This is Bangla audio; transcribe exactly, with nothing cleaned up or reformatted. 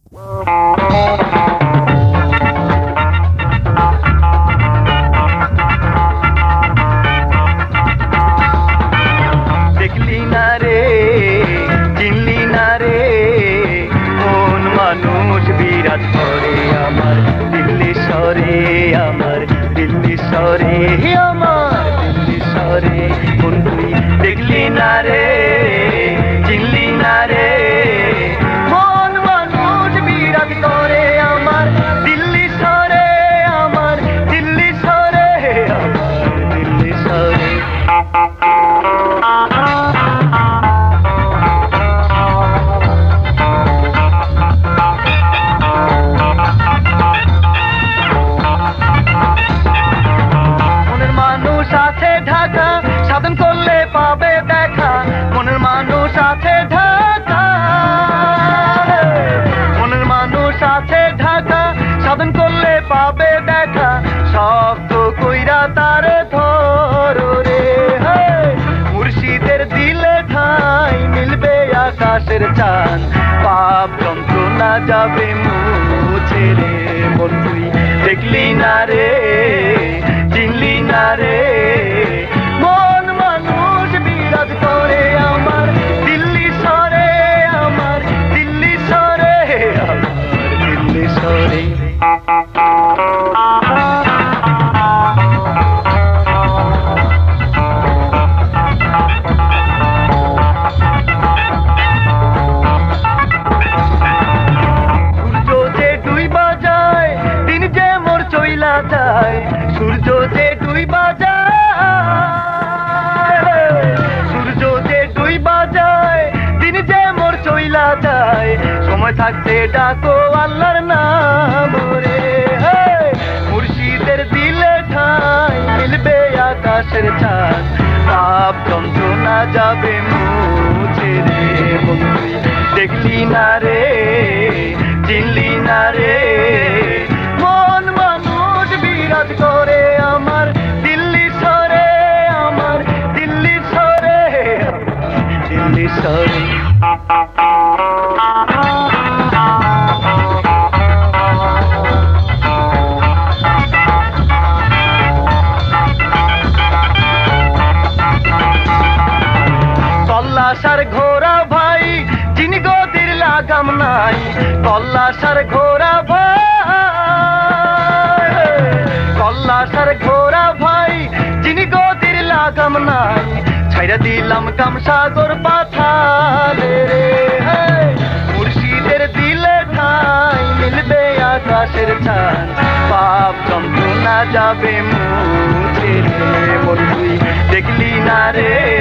দেখলি না রে চিনলি না রে কোন মানুষ বিরাজ করে আমার দিল্লি শহরে আমার দিল্লি শহরে আমার দিল্লি শহরে বন্ধুই দেখলি না রে চিনলি না রে কোন মানুষ বিরাজ করে আমার দিল্লি শহরে আমার দিল্লি শহরে আমার দিল্লি শহরে সাধন করলে পাবে দেখা মনের মানুষ আছে ঢাকা মনের মানুষ আছে ঢাকা সাধন করলে পাবে দেখা সব তো কইরা তারে ধরো রে মুর্শিদের দিলে ঠাই মিলবে আকাশের চাঁদ পাপ যন্ত্রণা যাবে মুছে রে বন্ধুই দেখলি না রে চিনলি না রে করে আমার দিল্লি শহরে আমার দিল্লি শহরে আমার দিল্লি শহরে সূর্য যে ডুইবা যায় দিন যে মোর চইলা যায় সূর্য যে ডুইবা যায় সময় থাকতে ডাকো আল্লাহর নাম রে মুর্শিদের দিলে ঠাই মিলবে আকাশের চাঁদ পাপ যন্ত্রণা যাবে মুছে রে বন্ধুই দেখলি না রে চিনলি না রে মন মানুষ বিরাজ করে আমার দিল্লি শহরে আমার দিল্লি শহরে দিল্লি শহরে কল্লাসার ঘোড়া ভাই যিনি গতির লাগাম নাই কল্লাসার ঘোড়া ভাই কল্লাসার ঘোড়া ভাই যিনি গতির লাগাম নাই ছাইরা দিলাম কামসাগর পাথালে রে মুর্শিদের দিলে ঠাই মিলবে আকাশের চাঁদ পাপ যন্ত্রণা যাবে মুছে রে বন্ধুই দেখলি না রে